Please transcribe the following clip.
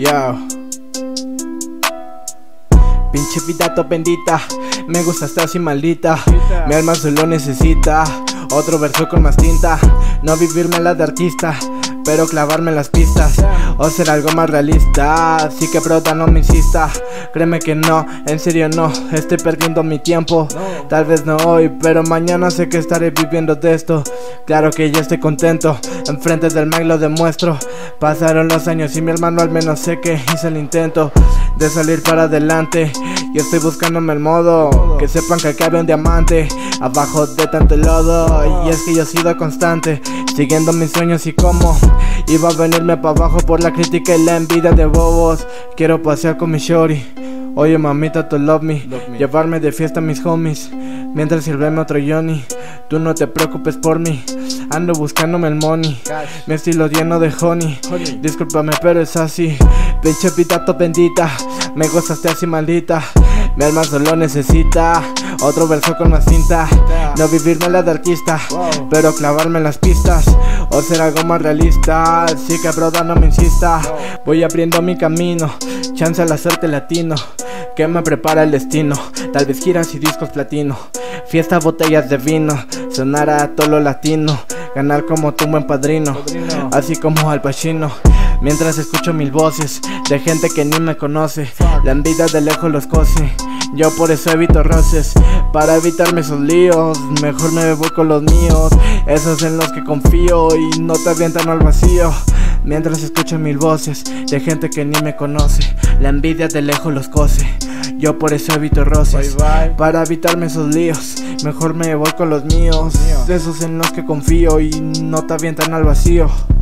Yo. Pinche vida top bendita, me gusta estar así maldita. Mi alma solo necesita otro verso con más tinta. No vivirme la de artista, pero clavarme en las pistas o ser algo más realista. Así que brota, no me insista. Créeme que no, en serio no, estoy perdiendo mi tiempo. Tal vez no hoy, pero mañana sé que estaré viviendo de esto. Claro que ya estoy contento, enfrente del mic lo demuestro. Pasaron los años y mi hermano al menos sé que hice el intento de salir para adelante. Y estoy buscándome el modo, que sepan que cabe un diamante abajo de tanto lodo. Y es que yo he sido constante, siguiendo mis sueños y cómo iba a venirme para abajo por la crítica y la envidia de bobos. Quiero pasear con mi shorty, oye mamita, tú love me. Llevarme de fiesta a mis homies, mientras sirveme otro Johnny. Tú no te preocupes por mí, ando buscándome el money. Mi estilo lleno de honey, discúlpame pero es así. Pinche vida top bendita, me gustaste así maldita. Mi alma solo necesita otro verso con más tinta. No vivirme la de artista, pero clavarme en las pistas o ser algo más realista. Así que broda, no me insista. Voy abriendo mi camino, chance a la suerte latino, que me prepara el destino. Tal vez giras y discos platino, fiesta, botellas de vino, sonar a todo lo latino, ganar como tu buen padrino, así como Al Pacino. Mientras escucho mil voces de gente que ni me conoce, la envidia de lejos los cose. Yo por eso evito roces, para evitarme esos líos. Mejor me voy con los míos, esos en los que confío y no te avientan al vacío. Mientras escucho mil voces de gente que ni me conoce, la envidia de lejos los cose. Yo por eso evito roces, para evitarme esos líos. Mejor me voy con los míos, esos en los que confío y no te avientan al vacío.